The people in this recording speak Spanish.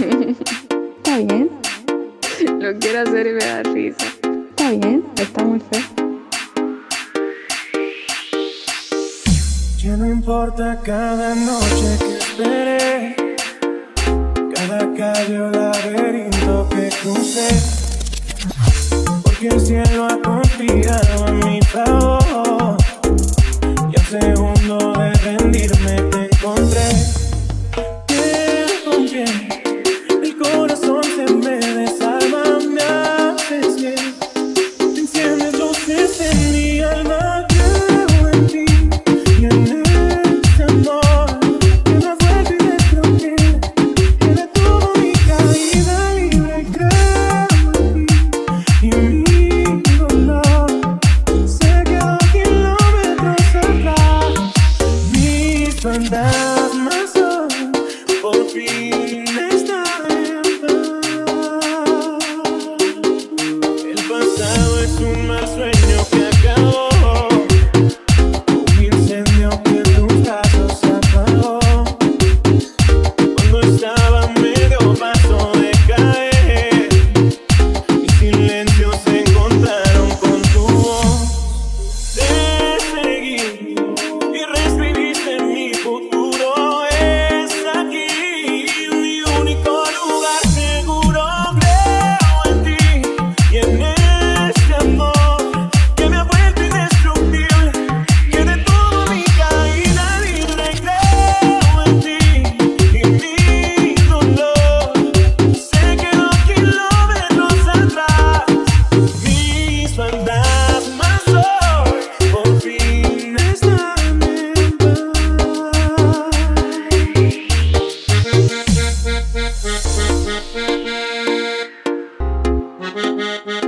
Está bien, Lo quiero hacer y me da risa. está bien, está muy feo. Ya no importa cada noche que esperé, cada calle o laberinto que crucé, porque el cielo ha conspirado a mi favor, y al segundo de rendirme te encontré. Pero con quien el corazón se me desarma, me haces bien, enciendes luces en mi alma. Creo en ti y en este amor que me ha vuelto indestructible, que detuvo mi caída libre. Creo en ti y mi dolor se quedó kilómetros atrás. Mis fantasmas hoy por fin están en paz. El pasado es un mal sueño que acabó, un incendio que en tus brazos se apagó, cuando estaba a medio paso de caer. Mis silencios se encontraron con tu voz. Te seguí y reescribiste mi futuro. Es aquí mi único lugar seguro. Creo en ti y en este amor que me ha vuelto indestructible, que detuvo mi caída libre. Creo en ti y mi dolor se quedó kilómetros atrás. Mis fantasmas hoy por fin están en paz.